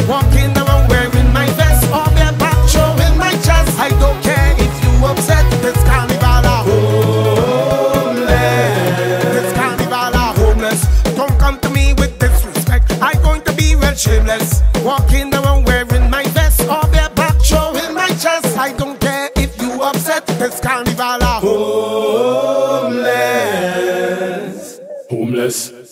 walking around wearing my vest or bareback showing my chest. I don't care if you upset. This carnival are homeless. This carnival are homeless. Don't come to me with disrespect. I'm going to be real shameless, walking around wearing my vest or bareback showing my chest. I don't care if you upset. This carnival are homeless. Homeless.